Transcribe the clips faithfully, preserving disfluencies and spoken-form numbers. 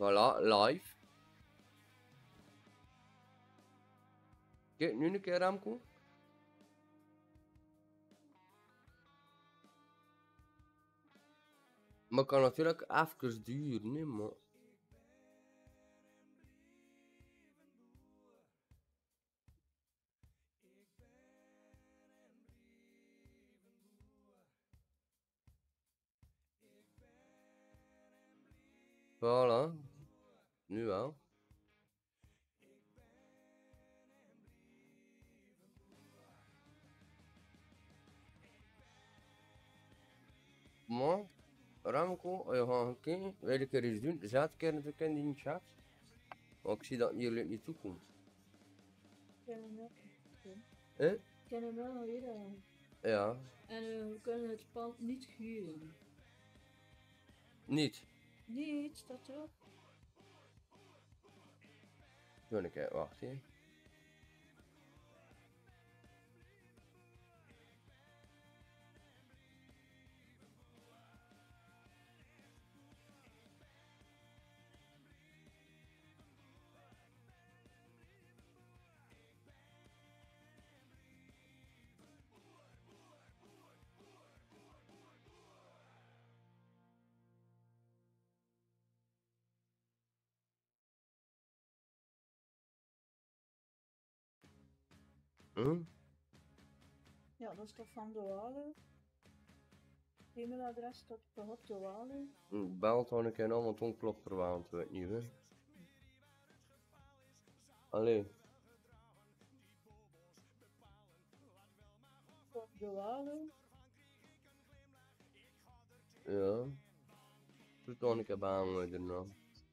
Voilà, live. Kijk, nu een keer Remco. Maar kan natuurlijk even duren, nee, maar... Voilà. Nu wel. Maar, Remco, als je gaat kijken, wil ik er iets doen? Zet een keer natuurlijk in die chat. Want ik zie dat jullie niet toekomt. Kunnen we doen. Eh? Kunnen we wel weer aan. Ja. En uh, we kunnen het pand niet huren. Niet? Niet, staat erop. Doe een keer, wacht hier. Hm? Ja, dat is toch van de Walen. E-mailadres staat op de Walen. Belt gewoon een keer aan, want toen klopt er wel, weet niet, hè. Allee. Op de Walen. Ja. Doe toch een keer baan met erna.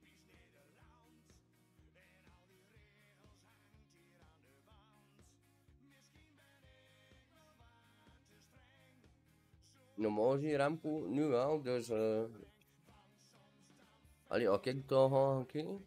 Normaal zie je Remco nu wel, dus uh... Allee, als ik daar ga kijken.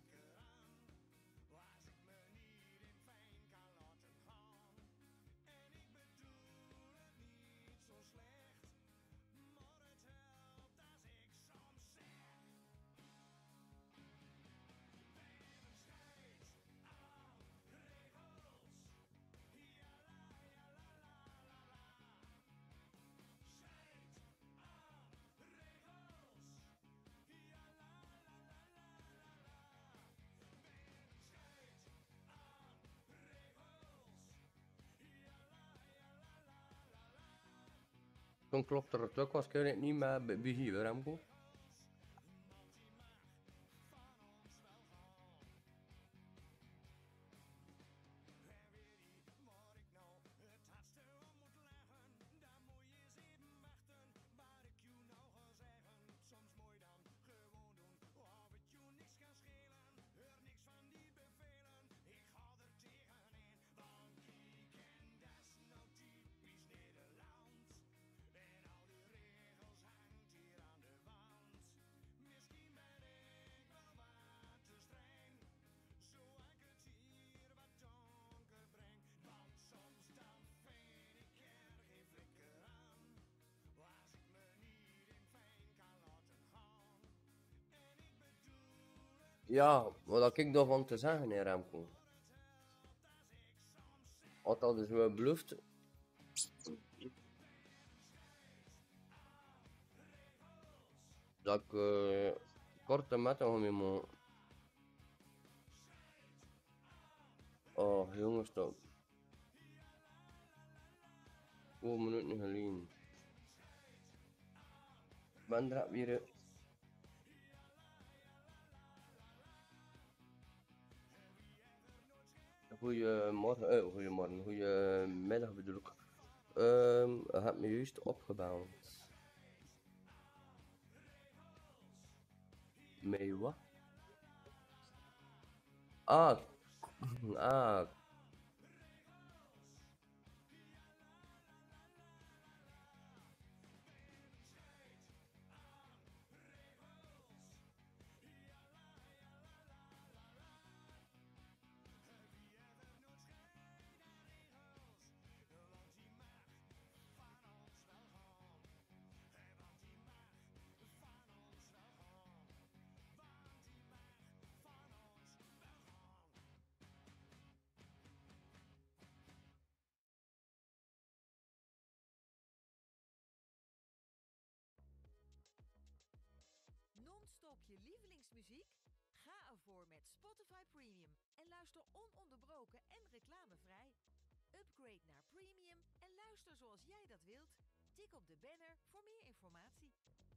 Dan klopt er natuurlijk waarschijnlijk niet meer bij hier, Remco. Ja, wat ik daarvan te zeggen, hè, Remco. Had dat dus wel beloofd. Dat ik uh, korte metten ga mee maken. Oh, jongens, toch. Oh, minuten geleden. Ik ben er weer. Goedemorgen, eh, goedemorgen, goedemiddag bedoel ik. Um, hij heeft me juist opgebeld. Mee wat? Ah, ah. op je lievelingsmuziek? Ga ervoor met Spotify Premium en luister ononderbroken en reclamevrij. Upgrade naar Premium en luister zoals jij dat wilt. Tik op de banner voor meer informatie.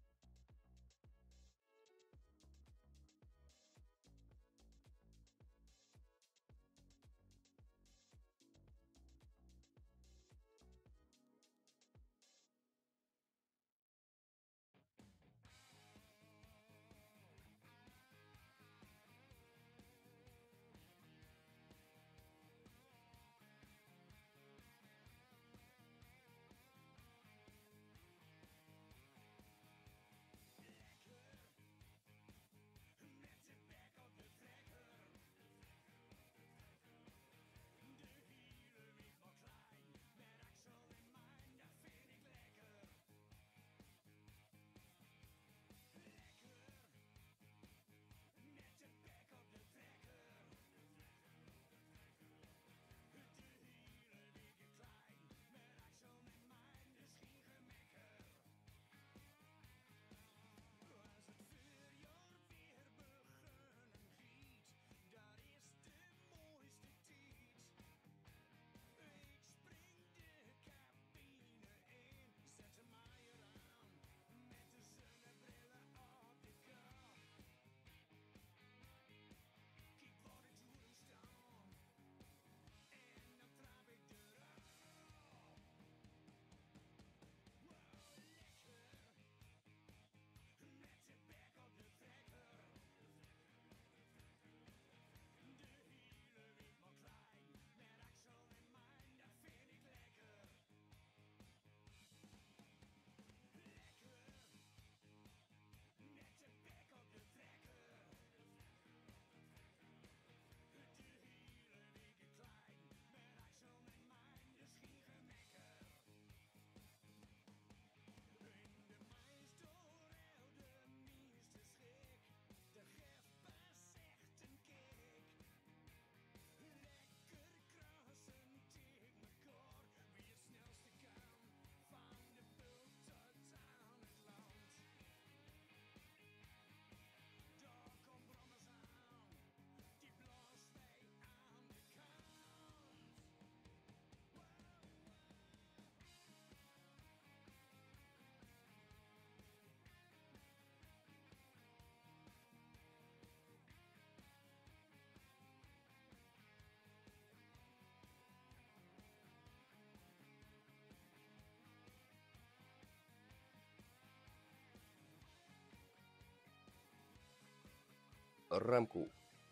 Remco.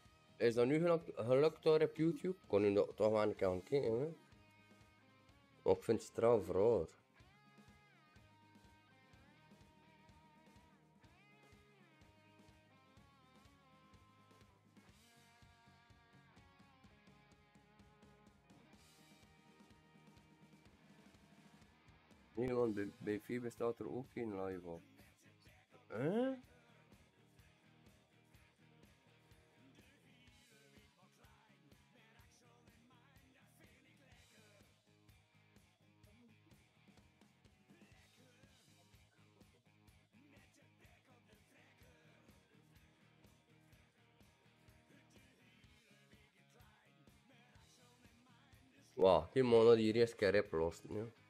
Is dat nu gelukt, gelukt daar op YouTube? Kon u dat toch wel een keer gaan kijken, hè? Maar ik vind het straf raar. Nee, want bij, bij Fiber staat er ook geen live op. Huh? Wauw, die man had hier eerst keer oplost, ja.